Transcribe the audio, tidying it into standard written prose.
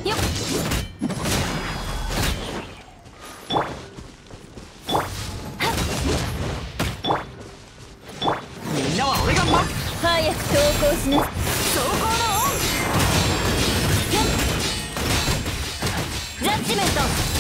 よっ。 みんなは俺が待つ。 早く投降しな。走行のオン。ジャッジメント。